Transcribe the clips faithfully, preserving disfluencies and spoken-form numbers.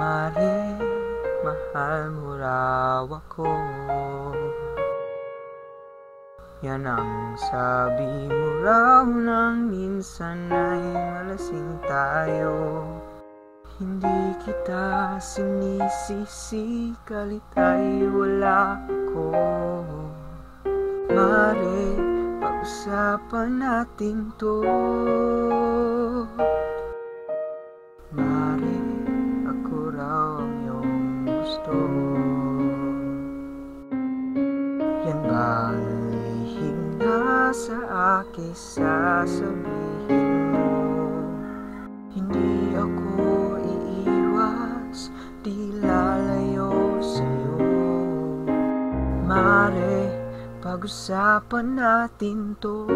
Mare, mahal mo raw ako. Yan ang sabi mo raw nang minsan ay malasing tayo. Hindi kita sinisisi kalit ay wala ako. Mare, pag-usapan natin to. Mare, ako raw ang iyong gusto. Yan bang lihim na sa akin sasabihin mo? Hindi ako iiwas, di lalayo sa'yo. Mare, pag-usapan natin to.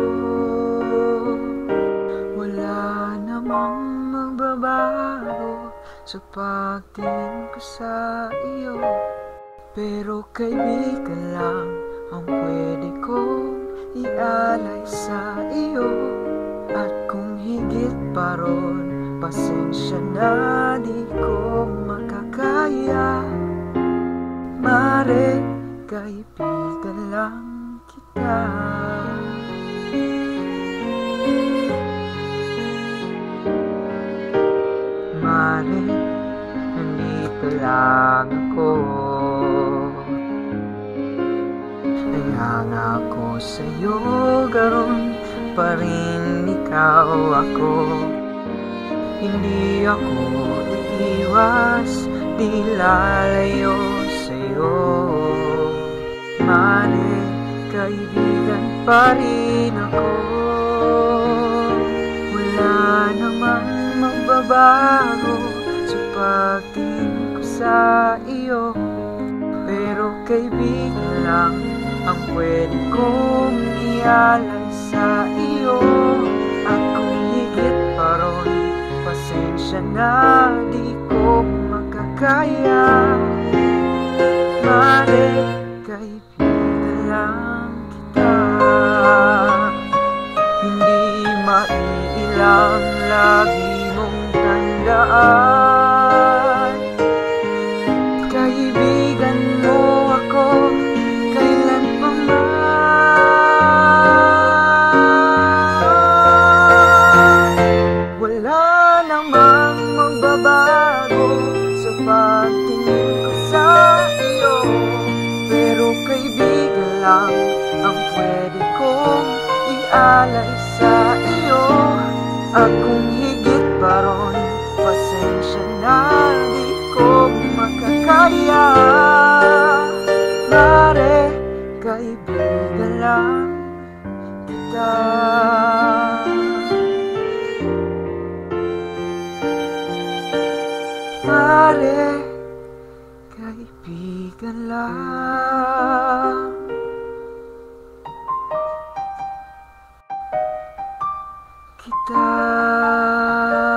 Wala namang magbabago sa pagtingin ko sa iyo. Pero kaibigan lang ang pwede kong ialay sa iyo. At kung higit pa ron, pasensya na di ko makakaya. Mare, kaibigan lang kita. Mare, nandito lang ako. Nanganga ako sa'yo, garon pa rin ikaw ako. Hindi ako iiwas, di lalayo sa'yo. Mare, kaibigan pa rin ako. Wala namang magbabago sa pagtingin ko sa iyo. Pero kaibigan lang ang pwede kong ialay sa iyo. At kung higit pa ron, pasensya na di ko makakaya. Mare, kaibigan lang kita. Hindi maiilang lagi mong tandaan. Kaibigan mo ako kailan pa man. Wala namang magbabago sa pagtingin ko sa iyo. Pero kaibigan lang ang pwede kong ialay sa iyo. At kung higit pa ron, pasensya na di ko makakaya. Mare, kaibigan lang kita. Mare, kaibigan lang kita.